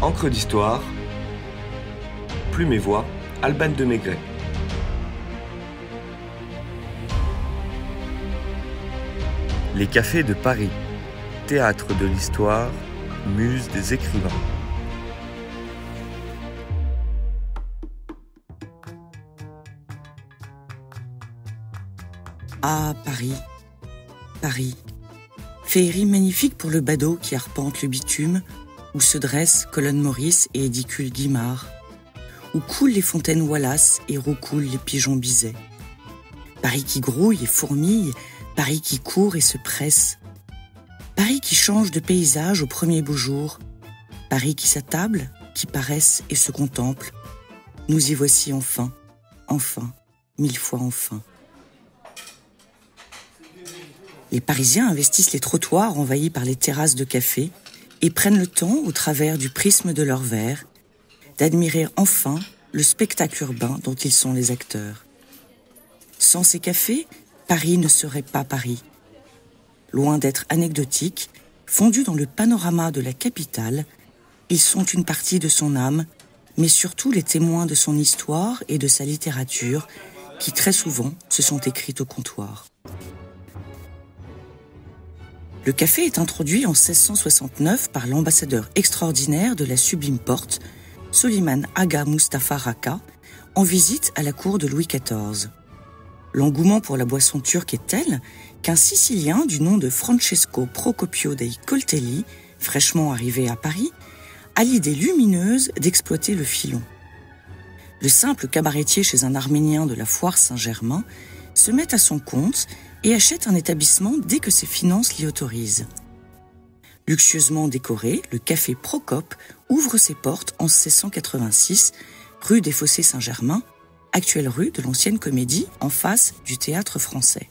Encre d'histoire, Plume et Voix, Alban de Maigret. Les cafés de Paris, théâtre de l'histoire, muse des écrivains. Ah, Paris, Paris, féerie magnifique pour le badaud qui arpente le bitume, où se dressent colonne Maurice et édicule Guimard, où coulent les fontaines Wallace et roucoulent les pigeons Bizet. Paris qui grouille et fourmille, Paris qui court et se presse. Paris qui change de paysage au premier beau jour. Paris qui s'attable, qui paresse et se contemple. Nous y voici enfin, enfin, 1000 fois enfin. Les Parisiens investissent les trottoirs envahis par les terrasses de café et prennent le temps, au travers du prisme de leurs verres, d'admirer enfin le spectacle urbain dont ils sont les acteurs. Sans ces cafés, Paris ne serait pas Paris. Loin d'être anecdotiques, fondus dans le panorama de la capitale, ils sont une partie de son âme, mais surtout les témoins de son histoire et de sa littérature, qui très souvent se sont écrites au comptoir. Le café est introduit en 1669 par l'ambassadeur extraordinaire de la Sublime Porte, Soliman Aga Mustafa Raka, en visite à la cour de Louis XIV. L'engouement pour la boisson turque est tel qu'un Sicilien du nom de Francesco Procopio dei Coltelli, fraîchement arrivé à Paris, a l'idée lumineuse d'exploiter le filon. Le simple cabaretier chez un Arménien de la Foire Saint-Germain se met à son compte et achète un établissement dès que ses finances l'y autorisent. Luxueusement décoré, le café Procope ouvre ses portes en 1686, rue des Fossés Saint-Germain, actuelle rue de l'ancienne Comédie, en face du Théâtre Français.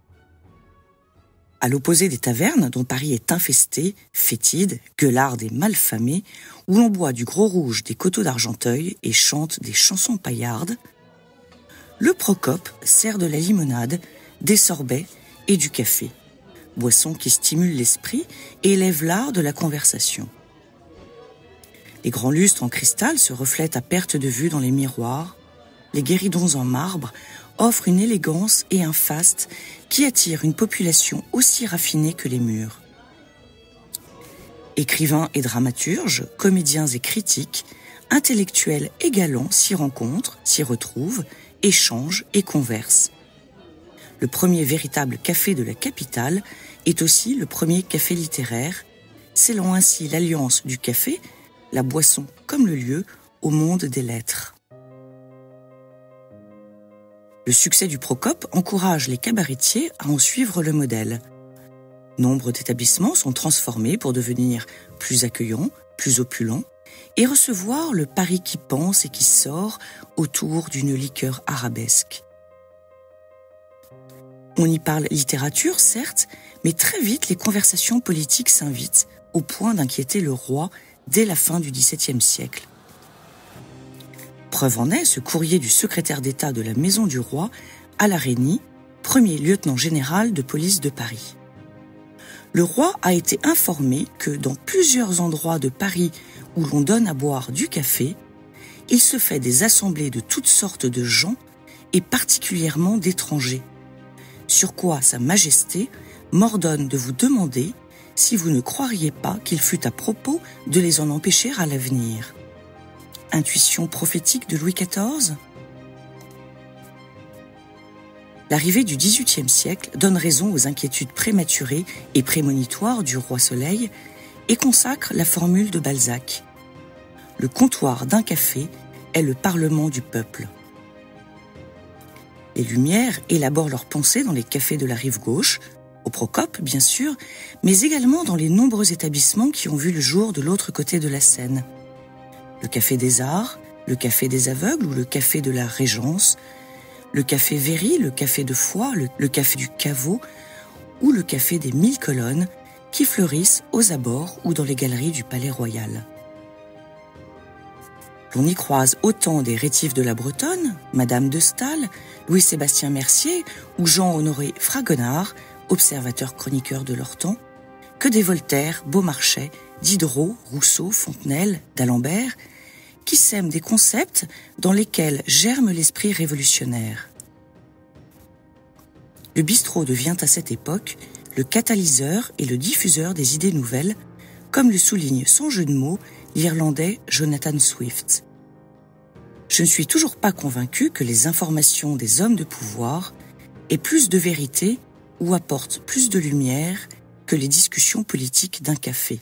À l'opposé des tavernes dont Paris est infesté, fétide, gueularde et malfamée, où l'on boit du gros rouge des coteaux d'Argenteuil et chante des chansons paillardes, le Procope sert de la limonade, des sorbets et du café, boisson qui stimule l'esprit et élève l'art de la conversation. Les grands lustres en cristal se reflètent à perte de vue dans les miroirs, les guéridons en marbre offrent une élégance et un faste qui attirent une population aussi raffinée que les murs. Écrivains et dramaturges, comédiens et critiques, intellectuels et galants s'y rencontrent, s'y retrouvent, échangent et conversent. Le premier véritable café de la capitale est aussi le premier café littéraire, scellant ainsi l'alliance du café, la boisson comme le lieu, au monde des lettres. Le succès du Procope encourage les cabaretiers à en suivre le modèle. Nombre d'établissements sont transformés pour devenir plus accueillants, plus opulents, et recevoir le Paris qui pense et qui sort autour d'une liqueur arabesque. On y parle littérature, certes, mais très vite les conversations politiques s'invitent, au point d'inquiéter le roi dès la fin du XVIIe siècle. Preuve en est ce courrier du secrétaire d'État de la Maison du Roi à la Reynie, premier lieutenant général de police de Paris. Le roi a été informé que dans plusieurs endroits de Paris où l'on donne à boire du café, il se fait des assemblées de toutes sortes de gens et particulièrement d'étrangers. Sur quoi Sa Majesté m'ordonne de vous demander si vous ne croiriez pas qu'il fût à propos de les en empêcher à l'avenir. Intuition prophétique de Louis XIV ? L'arrivée du XVIIIe siècle donne raison aux inquiétudes prématurées et prémonitoires du roi Soleil et consacre la formule de Balzac. Le comptoir d'un café est le parlement du peuple. Les Lumières élaborent leurs pensées dans les cafés de la rive gauche, au Procope bien sûr, mais également dans les nombreux établissements qui ont vu le jour de l'autre côté de la Seine. Le Café des Arts, le Café des Aveugles ou le Café de la Régence, le Café Véry, le Café de Foix, le Café du Caveau ou le Café des 1000 Colonnes qui fleurissent aux abords ou dans les galeries du Palais Royal. On y croise autant des rétifs de la Bretonne, Madame de Staël, Louis-Sébastien Mercier ou Jean-Honoré Fragonard, observateurs chroniqueurs de leur temps, que des Voltaire, Beaumarchais Diderot, Rousseau, Fontenelle, d'Alembert, qui sèment des concepts dans lesquels germe l'esprit révolutionnaire. Le bistrot devient à cette époque le catalyseur et le diffuseur des idées nouvelles, comme le souligne sans jeu de mots l'Irlandais Jonathan Swift. Je ne suis toujours pas convaincu que les informations des hommes de pouvoir aient plus de vérité ou apportent plus de lumière que les discussions politiques d'un café.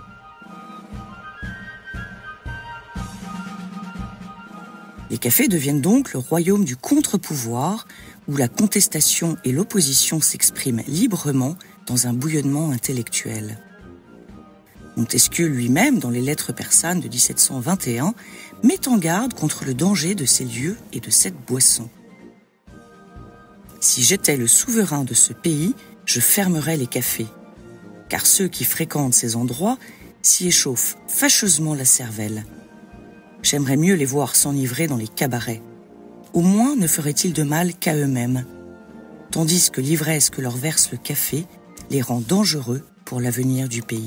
Les cafés deviennent donc le royaume du contre-pouvoir, où la contestation et l'opposition s'expriment librement dans un bouillonnement intellectuel. Montesquieu lui-même, dans les lettres persanes de 1721, met en garde contre le danger de ces lieux et de cette boisson. « Si j'étais le souverain de ce pays, je fermerais les cafés, car ceux qui fréquentent ces endroits s'y échauffent fâcheusement la cervelle. J'aimerais mieux les voir s'enivrer dans les cabarets. Au moins ne feraient-ils de mal qu'à eux-mêmes, tandis que l'ivresse que leur verse le café les rend dangereux pour l'avenir du pays. »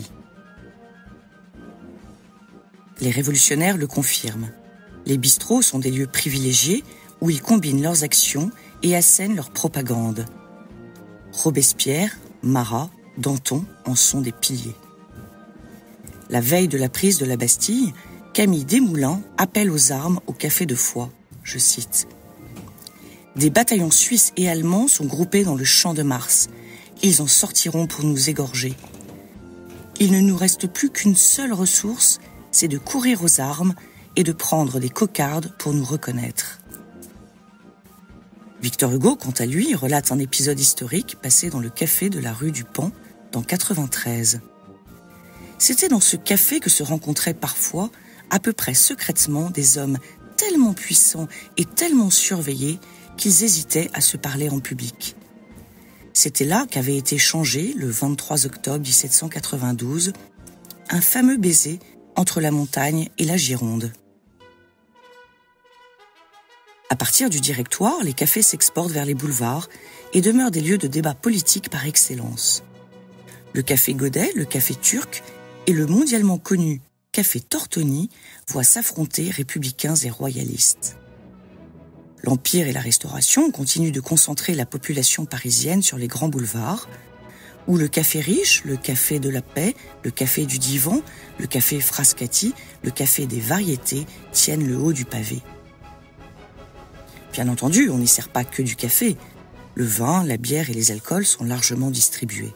Les révolutionnaires le confirment. Les bistrots sont des lieux privilégiés où ils combinent leurs actions et assènent leur propagande. Robespierre, Marat, Danton en sont des piliers. La veille de la prise de la Bastille, Camille Desmoulins appelle aux armes au Café de Foix. Je cite. « Des bataillons suisses et allemands sont groupés dans le champ de Mars. Ils en sortiront pour nous égorger. Il ne nous reste plus qu'une seule ressource, c'est de courir aux armes et de prendre des cocardes pour nous reconnaître. » Victor Hugo, quant à lui, relate un épisode historique passé dans le café de la rue du Pan, dans 93. C'était dans ce café que se rencontraient parfois, à peu près secrètement, des hommes tellement puissants et tellement surveillés qu'ils hésitaient à se parler en public. C'était là qu'avait été changé, le 23 octobre 1792, un fameux baiser entre la montagne et la Gironde. À partir du Directoire, les cafés s'exportent vers les boulevards et demeurent des lieux de débat politique par excellence. Le café Godet, le café Turc et le mondialement connu café Tortoni voient s'affronter républicains et royalistes. L'Empire et la Restauration continuent de concentrer la population parisienne sur les grands boulevards, où le café riche, le café de la paix, le café du divan, le café Frascati, le café des variétés tiennent le haut du pavé. Bien entendu, on n'y sert pas que du café. Le vin, la bière et les alcools sont largement distribués.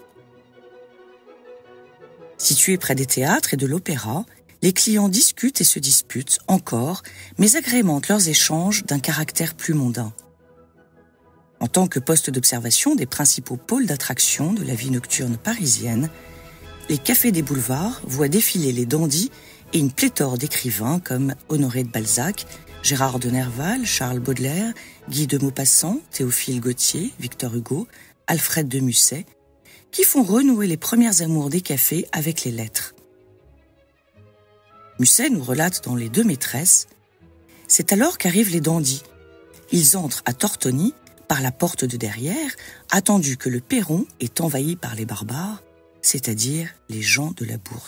Situés près des théâtres et de l'opéra, les clients discutent et se disputent encore, mais agrémentent leurs échanges d'un caractère plus mondain. En tant que poste d'observation des principaux pôles d'attraction de la vie nocturne parisienne, les cafés des boulevards voient défiler les dandys et une pléthore d'écrivains comme Honoré de Balzac, Gérard de Nerval, Charles Baudelaire, Guy de Maupassant, Théophile Gautier, Victor Hugo, Alfred de Musset, qui font renouer les premières amours des cafés avec les lettres. Musset nous relate dans Les Deux Maîtresses « C'est alors qu'arrivent les dandys. Ils entrent à Tortoni par la porte de derrière, attendu que le perron est envahi par les barbares, c'est-à-dire les gens de la bourse. »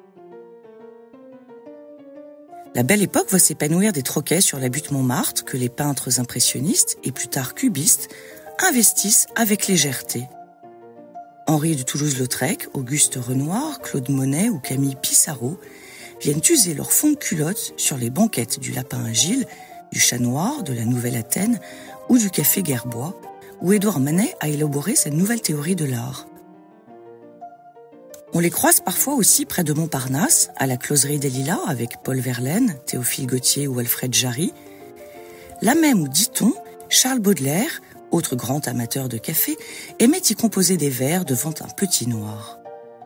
La Belle Époque voit s'épanouir des troquets sur la butte Montmartre que les peintres impressionnistes et plus tard cubistes investissent avec légèreté. Henri de Toulouse-Lautrec, Auguste Renoir, Claude Monet ou Camille Pissarro viennent user leur fond de culotte sur les banquettes du Lapin Agile, du Chat Noir, de la Nouvelle Athènes ou du Café Gerbois, où Édouard Manet a élaboré sa nouvelle théorie de l'art. On les croise parfois aussi près de Montparnasse, à la Closerie des Lilas avec Paul Verlaine, Théophile Gautier ou Alfred Jarry. Là même où, dit-on, Charles Baudelaire, autre grand amateur de café, aimait y composer des vers devant un petit noir.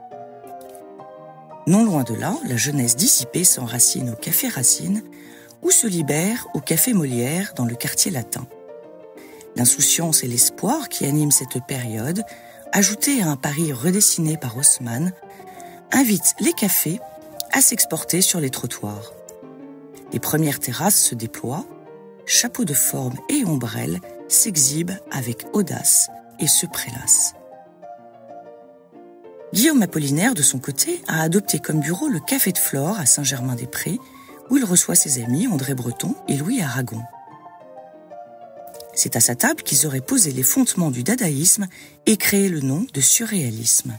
Non loin de là, la jeunesse dissipée s'enracine au Café Racine ou se libère au Café Molière dans le quartier latin. L'insouciance et l'espoir qui animent cette période, ajoutés à un Paris redessiné par Haussmann, invitent les cafés à s'exporter sur les trottoirs. Les premières terrasses se déploient, chapeaux de forme et ombrelles s'exhibent avec audace et se prélassent. Guillaume Apollinaire, de son côté, a adopté comme bureau le Café de Flore à Saint-Germain-des-Prés, où il reçoit ses amis André Breton et Louis Aragon. C'est à sa table qu'ils auraient posé les fondements du dadaïsme et créé le nom de surréalisme.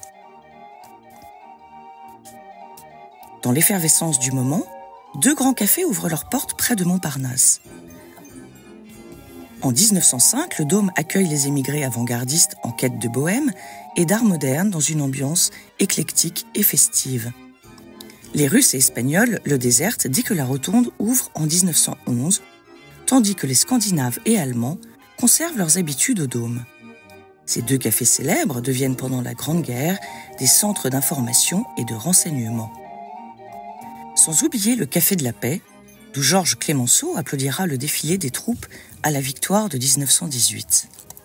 Dans l'effervescence du moment, 2 grands cafés ouvrent leurs portes près de Montparnasse. En 1905, le Dôme accueille les émigrés avant-gardistes en quête de bohème et d'art moderne dans une ambiance éclectique et festive. Les Russes et Espagnols le désertent dès que la Rotonde ouvre en 1911, tandis que les Scandinaves et Allemands conservent leurs habitudes au Dôme. Ces 2 cafés célèbres deviennent pendant la Grande Guerre des centres d'information et de renseignement. Sans oublier le Café de la Paix, d'où Georges Clemenceau applaudira le défilé des troupes à la victoire de 1918.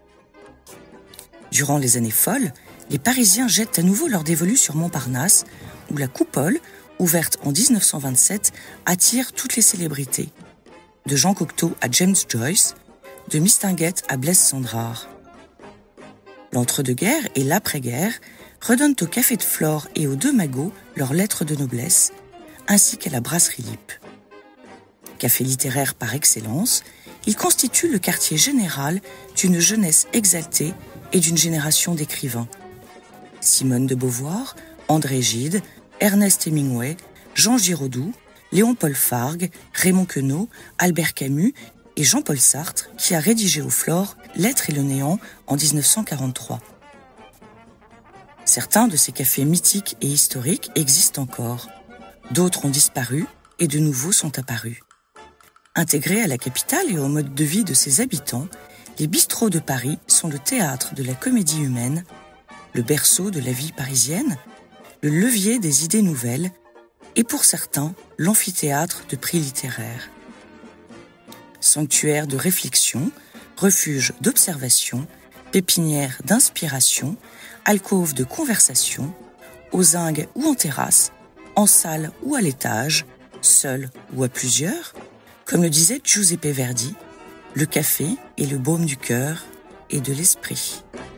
Durant les années folles, les Parisiens jettent à nouveau leur dévolu sur Montparnasse, où la Coupole, ouverte en 1927, attire toutes les célébrités. De Jean Cocteau à James Joyce, de Mistinguett à Blaise Cendrars. L'entre-deux-guerres et l'après-guerre redonnent au Café de Flore et aux 2 Magots leurs lettres de noblesse, ainsi qu'à la brasserie Lippe. Café littéraire par excellence, il constitue le quartier général d'une jeunesse exaltée et d'une génération d'écrivains. Simone de Beauvoir, André Gide, Ernest Hemingway, Jean Giraudoux, Léon-Paul Fargue, Raymond Queneau, Albert Camus et Jean-Paul Sartre, qui a rédigé au Flore L'être et le néant en 1943. Certains de ces cafés mythiques et historiques existent encore. D'autres ont disparu et de nouveaux sont apparus. Intégrés à la capitale et au mode de vie de ses habitants, les bistrots de Paris sont le théâtre de la comédie humaine, le berceau de la vie parisienne, le levier des idées nouvelles et pour certains, l'amphithéâtre de prix littéraires. Sanctuaire de réflexion, refuge d'observation, pépinière d'inspiration, alcôve de conversation, aux zingues ou en terrasse, en salle ou à l'étage, seul ou à plusieurs, comme le disait Giuseppe Verdi, le café est le baume du cœur et de l'esprit.